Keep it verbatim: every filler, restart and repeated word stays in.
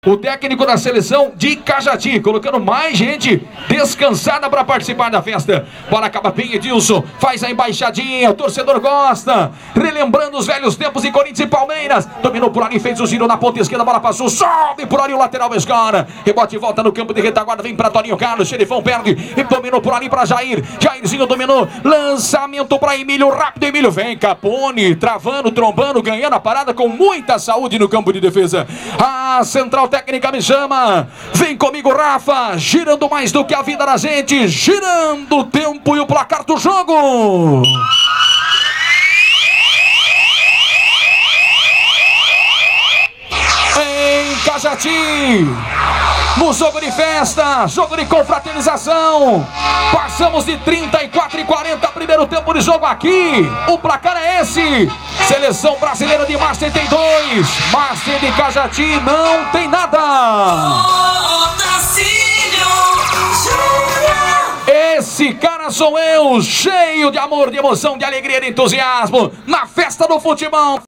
o técnico da seleção de Cajati, colocando mais gente descansada para participar da festa. Bola acaba bem, Edilson, faz a embaixadinha, o torcedor gosta, relembrando os velhos tempos de Corinthians e Palmeiras. Dominou por ali, fez o giro na ponta esquerda, a bola passou, sobe por ali o lateral Escara, rebote e volta no campo de retaguarda, vem para Toninho Carlos, Xerifão perde e dominou por ali para Jair, Jairzinho dominou, lançamento para Emílio, rápido Emílio, vem Capone, travando, trombando, ganhando a parada com muita saúde no campo de defesa. A central técnica me chama, vem comigo Rafa, girando mais do que a vida da gente, girando o tempo e o placar do jogo. Em Cajati, no jogo de festa, jogo de confraternização, passamos de trinta e quatro e quarenta, primeiro tempo de jogo aqui, o placar é esse, seleção brasileira de Master tem dois, Master de Cajati não tem nada. Esse cara sou eu, cheio de amor, de emoção, de alegria, de entusiasmo, na festa do futebol.